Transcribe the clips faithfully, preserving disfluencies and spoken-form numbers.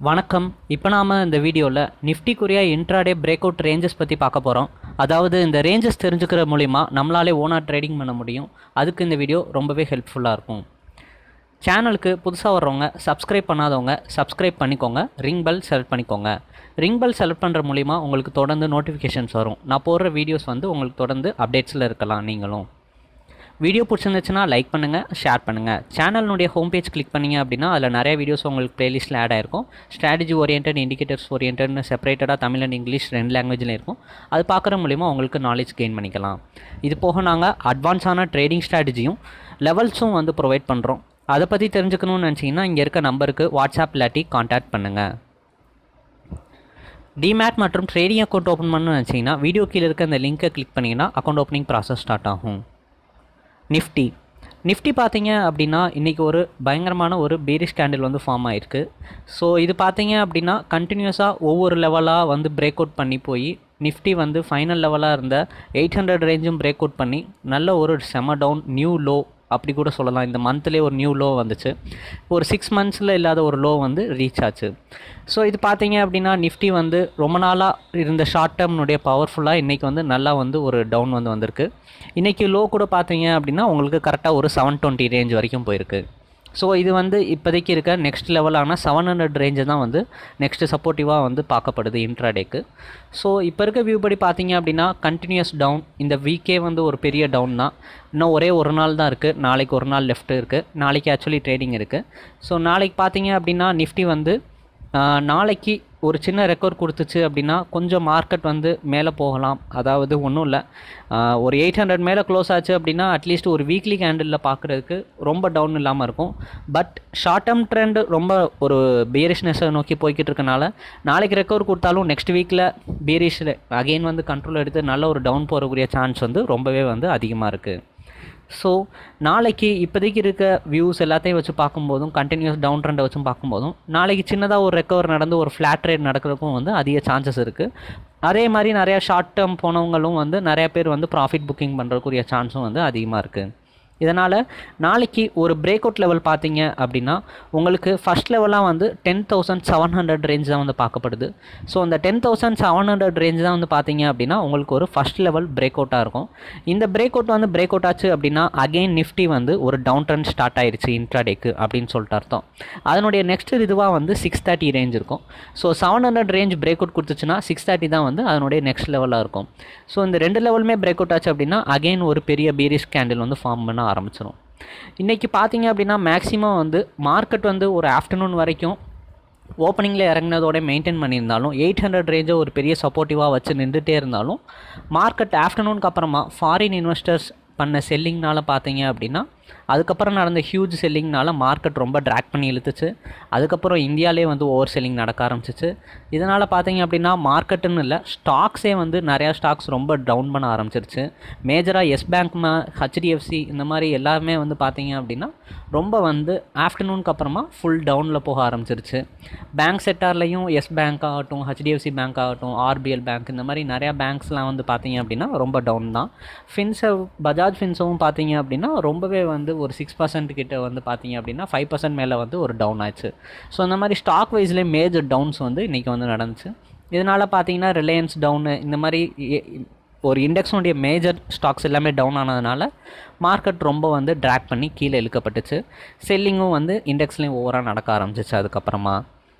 வணக்கம். இப்போ நாம் இந்த வீடியோவில் நிஃப்டிக்குரிய இன்ட்ராடே பிரேக் அவுட் ரேஞ்சஸ் பற்றி பார்க்க போகிறோம். அதாவது இந்த ரேஞ்சஸ் தெரிஞ்சுக்கிற மூலிமா நம்மளாலே ஓனாக ட்ரேடிங் பண்ண முடியும். அதுக்கு இந்த வீடியோ ரொம்பவே ஹெல்ப்ஃபுல்லாக இருக்கும். சேனலுக்கு புதுசாக வர்றவங்க சப்ஸ்கிரைப் பண்ணாதவங்க சப்ஸ்கிரைப் பண்ணிக்கோங்க. ரிங் பெல் செலக்ட் பண்ணிக்கோங்க. ரிங் பெல் செலக்ட் பண்ணுற மூலிமா உங்களுக்கு தொடர்ந்து நோட்டிஃபிகேஷன்ஸ் வரும். நான் போடுற வீடியோஸ் வந்து உங்களுக்கு தொடர்ந்து அப்டேட்ஸில் இருக்கலாம். நீங்களும் வீடியோ பிடிச்சிருந்துச்சுன்னா லைக் பண்ணுங்கள், ஷேர் பண்ணுங்கள். சேனலினுடைய ஹோம் பேஜ் கிளிக் பண்ணிங்க அப்படின்னா அதில் நிறைய வீடியோஸ் உங்களுக்கு ப்ளேலிஸ்ட்டில் ஆட் ஆகிருக்கும். ஸ்ட்ராட்டஜி ஓரியன்ட், இண்டிகேட்டர்ஸ் ஓரியன்ட்னு செப்பரேட்டடாக தமிழ் அண்ட் இங்கிலீஷ் ரெண்டு லாங்குவேஜில் இருக்கும். அது பார்க்குற மூலிமா உங்களுக்கு நாலேஜ் கெயின் பண்ணிக்கலாம். இது போக நாங்கள் அட்வான்ஸான ட்ரேடிங் ஸ்ட்ராட்டஜியும் லெவல்ஸும் வந்து ப்ரொவைட் பண்ணுறோம். அதை பற்றி தெரிஞ்சுக்கணும்னு நினச்சிங்கன்னா இங்கே இருக்க நம்பருக்கு வாட்ஸ்அப் இல்லாட்டி கான்டாக்ட் பண்ணுங்கள். டிமேட் மற்றும் ட்ரேடிங் அக்கௌண்ட் ஓப்பன் பண்ணணும்னு நினச்சிங்கன்னா வீடியோ கீழே இருக்க அந்த லிங்க்கை கிளிக் பண்ணிங்கன்னா அக்கௌண்ட் ஓப்பனிங் ப்ராசஸ் ஸ்டார்ட் ஆகும். நிஃப்டி நிஃப்டி பார்த்தீங்க அப்படின்னா இன்றைக்கி ஒரு பயங்கரமான ஒரு பேரிஷ் கேண்டில் வந்து ஃபார்ம் ஆகிருக்கு. ஸோ இது பார்த்தீங்க அப்படின்னா கண்டினியூஸாக ஒவ்வொரு லெவலாக வந்து பிரேக் அவுட் பண்ணி போய் நிஃப்டி வந்து ஃபைனல் லெவலாக இருந்த எயிட் ஹண்ட்ரட் ரேஞ்சும் பிரேக் அவுட் பண்ணி நல்ல ஒரு செம டவுன் நியூ லோ அப்படி கூட சொல்லலாம். இந்த மந்த்லேயே ஒரு நியூ லோ வந்துச்சு. ஒரு சிக்ஸ் மந்த்ஸில் இல்லாத ஒரு லோ வந்து ரீச் ஆச்சு. ஸோ இது பார்த்தீங்க அப்படின்னா நிஃப்டி வந்து ரொம்ப நாளாக இருந்த ஷார்ட் டேர்ம்னுடைய பவர்ஃபுல்லாக இன்றைக்கி வந்து நல்லா வந்து ஒரு டவுன் வந்து வந்திருக்கு. இன்றைக்கி லோ கூட பார்த்தீங்க அப்படின்னா உங்களுக்கு கரெக்டாக ஒரு செவன் டுவெண்ட்டி ரேஞ்ச் வரைக்கும் போயிருக்கு. ஸோ இது வந்து இப்போதைக்கு இருக்க நெக்ஸ்ட் லெவலான செவன் ஹண்ட்ரட் ரேஞ்சு தான் வந்து நெக்ஸ்ட்டு சப்போர்ட்டிவாக வந்து பார்க்கப்படுது இன்ட்ராடேக்கு. ஸோ இப்போ இருக்க வியூ படி பார்த்தீங்க அப்படின்னா கண்டினியூஸ் டவுன். இந்த வீக்கே வந்து ஒரு பெரிய டவுன் தான். இன்னும் ஒரே ஒரு நாள் தான் இருக்குது. நாளைக்கு ஒரு நாள் லெஃப்ட் இருக்குது. நாளைக்கு ஆக்சுவலி ட்ரேடிங் இருக்குது. ஸோ நாளைக்கு பார்த்தீங்க அப்படின்னா நிஃப்டி வந்து நாளைக்கு ஒரு சின்ன ரெக்கார்ட் கொடுத்துச்சு அப்படின்னா கொஞ்சம் மார்க்கெட் வந்து மேலே போகலாம். அதாவது ஒன்றும் இல்லை, ஒரு எயிட் ஹண்ட்ரட் மேலே க்ளோஸ் ஆச்சு அப்படின்னா அட்லீஸ்ட் ஒரு வீக்லி கேண்டிலில் பார்க்குறதுக்கு ரொம்ப டவுன் இல்லாமல் இருக்கும். பட் ஷார்ட் டேர்ம் ட்ரெண்ட் ரொம்ப ஒரு பேரிஷ்னஸை நோக்கி போய்கிட்டு இருக்கனால நாளைக்கு ரெக்கவர் கொடுத்தாலும் நெக்ஸ்ட் வீக்கில் பேரிஷில் அகெயின் வந்து கண்ட்ரோல் எடுத்து நல்ல ஒரு டவுன் போகக்கூடிய சான்ஸ் வந்து ரொம்பவே வந்து அதிகமாக இருக்குது. ஸோ நாளைக்கு இப்போதைக்கு இருக்க வியூஸ் எல்லாத்தையும் வச்சு பார்க்கும்போதும் கண்டினியூஸ் டவுன் ட்ரெண்டை வச்சும் பார்க்கும்போதும் நாளைக்கு சின்னதாக ஒரு ரெக்கவர் நடந்து ஒரு ஃப்ளாட் ரேட் நடக்கிறதுக்கும் வந்து அதிக சான்சஸ் இருக்குது. அதே மாதிரி நிறையா ஷார்ட் டேர்ம் போனவங்களும் வந்து நிறையா பேர் வந்து ப்ராஃபிட் புக்கிங் பண்ணுறக்கூடிய சான்ஸும் வந்து அதிகமாக இருக்குது. இதனால் நாளைக்கு ஒரு பிரேக் அவுட் லெவல் பார்த்தீங்க அப்படின்னா உங்களுக்கு ஃபஸ்ட் லெவலாக வந்து ten thousand seven hundred range தான் வந்து பார்க்கப்படுது. ஸோ அந்த ten thousand seven hundred range தான் வந்து பார்த்தீங்க அப்படின்னா உங்களுக்கு ஒரு ஃபஸ்ட் லெவல் பிரேக் அவுட்டாக இருக்கும். இந்த பிரேக் அவுட் வந்து பிரேக் அவுட் ஆச்சு அப்படின்னா அகெயின் நிஃப்டி வந்து ஒரு டவுன் ட்ரெண்ட் ஸ்டார்ட் ஆயிடுச்சு இன்ட்ராடேக்கு அப்படின்னு சொல்லிட்டு அர்த்தம். அதனுடைய நெக்ஸ்ட் இதுவாக வந்து சிக்ஸ் தேர்ட்டி ரேஞ்ச் இருக்கும். So seven hundred range break out கொடுத்துச்சுன்னா சிக்ஸ் தேர்ட்டி தான் வந்து அதனுடைய நெக்ஸ்ட் லெவலாக இருக்கும். ஸோ இந்த ரெண்டு லெவலுமே பிரேக் அவுட் ஆச்சு அப்படின்னா அகெயின் ஒரு பெரிய பேரிஷ் கேண்டில் வந்து ஃபார்ம் பண்ண ஆரம்பிச்சிடும். இன்றைக்கி பார்த்தீங்க அப்படின்னா மேக்ஸிமம் வந்து மார்க்கெட் வந்து ஒரு ஆஃப்டர்நூன் வரைக்கும் ஓப்பனிங்கில் இறங்கினதோட மெயின்டைன் பண்ணியிருந்தாலும் எயிட் ஹண்ட்ரட் ரேஞ்சை ஒரு பெரிய சப்போர்ட்டிவாக வச்சு நின்றுட்டே இருந்தாலும் மார்க்கெட் ஆஃப்டர்நூனுக்கு அப்புறமா ஃபாரின் இன்வெஸ்டர்ஸ் பண்ண செல்லிங்னால பார்த்தீங்க அப்படின்னா அதுக்கப்புறம் நடந்த ஹியூஜ் செல்லிங்னால மார்க்கெட் ரொம்ப ட்ராக் பண்ணி இழுத்துச்சு. அதுக்கப்புறம் இந்தியாவிலே வந்து ஓவர் செல்லிங் நடக்க ஆரம்பிச்சிச்சு. இதனால் பார்த்தீங்க அப்படின்னா மார்க்கெட்டுன்னு இல்லை, ஸ்டாக்ஸே வந்து நிறையா ஸ்டாக்ஸ் ரொம்ப டவுன் பண்ண ஆரம்பிச்சிருச்சு. மேஜராக எஸ் பேங்க், ஹெச்டிஎஃப்சி இந்த மாதிரி எல்லாருமே வந்து பார்த்தீங்க அப்படின்னா ரொம்ப வந்து ஆஃப்டர்நூனுக்கு அப்புறமா ஃபுல் டவுனில் போக ஆரம்பிச்சிருச்சு. பேங்க் செக்டார்லையும் எஸ் பேங்க் ஆகட்டும், ஹெச்டிஎஃப்சி பேங்க் ஆகட்டும், ஆர்பிஎல் பேங்க் இந்த மாதிரி நிறையா பேங்க்ஸ்லாம் வந்து பார்த்தீங்க அப்படின்னா ரொம்ப டவுன் தான். ஃபின்சர்வ், பஜாஜ் ஃபின்சர்வும் பார்த்தீங்க அப்படின்னா ரொம்பவே வந்து ஒரு சிக்ஸ் பர்சன்ட் கிட்ட வந்து பார்த்தீங்க அப்படின்னா ஃபைவ் பர்சன்ட் மேலே வந்து ஒரு டவுன் ஆச்சு. ஸோ இந்த மாதிரி ஸ்டாக் வைஸ்லேயே மேஜர் டவுன்ஸ் வந்து இன்றைக்கி வந்து நடந்துச்சு. இதனால் பார்த்தீங்கன்னா ரிலையன்ஸ் டவுனு இந்த மாதிரி ஒரு இண்டெக்ஸுடைய மேஜர் ஸ்டாக்ஸ் எல்லாமே டவுன் ஆனதுனால மார்க்கெட் ரொம்ப வந்து ட்ராக் பண்ணி கீழே இழுக்கப்பட்டுச்சு. செல்லிங்கும் வந்து இண்டெக்ஸ்லேயும் ஓவராக நடக்க ஆரம்பிச்சிச்சு அதுக்கப்புறமா.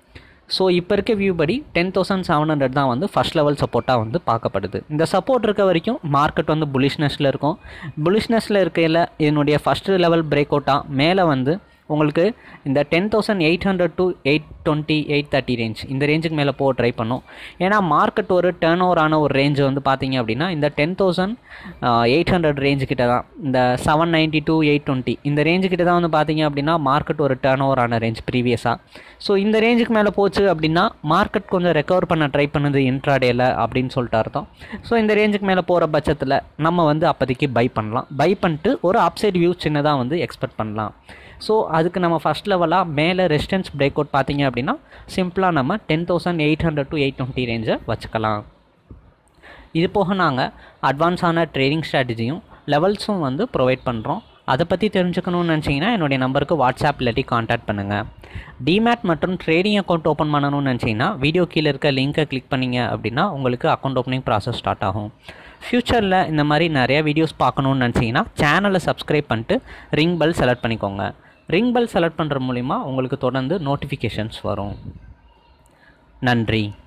ஸோ இப்போ இருக்க வியூ படி டென் தௌசண்ட் செவன் ஹண்ட்ரட் தான் வந்து ஃபஸ்ட் லெவல் சப்போர்ட்டாக வந்து பார்க்கப்படுது. இந்த சப்போர்ட் இருக்க வரைக்கும் மார்க்கெட் வந்து புலிஷ்னஸில் இருக்கும். புலிஷ்னஸில் இருக்கையில் இதனுடைய ஃபஸ்ட்டு லெவல் பிரேக் அவுட்டாக மேலே வந்து உங்களுக்கு இந்த ten thousand eight hundred to eight twenty eight thirty range இந்த ரேஞ்சுக்கு மேலே போக ட்ரை பண்ணும். ஏன்னா மார்க்கெட் ஒரு டேர்ன் ஓவர் ஆன ஒரு ரேஞ்சு வந்து பார்த்தீங்க அப்படின்னா இந்த ten thousand eight hundred range கிட்ட தான், இந்த seven ninety two eight twenty இந்த ரேஞ்சு கிட்ட தான் வந்து பார்த்தீங்க அப்படின்னா மார்க்கெட் ஒரு டேர்ன் ஓவர் ஆன ரேஞ்ச் ப்ரீவியஸாக. ஸோ இந்த ரேஞ்சுக்கு மேலே போச்சு அப்படின்னா மார்க்கெட் கொஞ்சம் ரெக்கவர் பண்ண ட்ரை பண்ணுது இன்ட்ராடேல அப்படின்னு சொல்லிட்டு அர்த்தம். ஸோ இந்த ரேஞ்சுக்கு மேலே போகிற பட்சத்தில் நம்ம வந்து அப்போதைக்கு பை பண்ணலாம். பை பண்ணிட்டு ஒரு அப்சைட் வியூ சின்னதாக வந்து எக்ஸ்பெக்ட் பண்ணலாம். ஸோ அதுக்கு நம்ம ஃபஸ்ட் லெவலாக மேலே ரெசிஸ்டன்ஸ் பிரேக் அவுட் பார்த்தீங்க அப்படின்னா சிம்பிளாக நம்ம ten thousand eight hundred to eight twenty ரேஞ்சை வச்சுக்கலாம். இது போக நாங்கள் அட்வான்ஸான ட்ரேடிங் ஸ்ட்ராட்டஜியும் லெவல்ஸும் வந்து ப்ரொவைட் பண்ணுறோம். அதை பற்றி தெரிஞ்சுக்கணும்னு நினச்சிங்கன்னா என்னுடைய நம்பருக்கு வாட்ஸ்அப் இல்லாட்டி காண்டாக்ட் பண்ணுங்கள். டிமேட் மற்றும் ட்ரேடிங் அக்கௌண்ட் ஓப்பன் பண்ணணும்னு நினச்சிங்கன்னா வீடியோ கீழே இருக்க லிங்க்கை கிளிக் பண்ணிங்க அப்படின்னா உங்களுக்கு அக்கௌண்ட் ஓப்பனிங் ப்ராசஸ் ஸ்டார்ட் ஆகும். ஃப்யூச்சரில் இந்த மாதிரி நிறையா வீடியோஸ் பார்க்கணுன்னு நினச்சிங்கன்னா சேனலை சப்ஸ்கிரைப் பண்ணிட்டு ரிங் பெல் செலக்ட் பண்ணிக்கோங்க. ரிங் பெல் செலக்ட் பண்ணுற மூலிமா உங்களுக்கு தொடர்ந்து நோட்டிஃபிகேஷன்ஸ் வரும். நன்றி.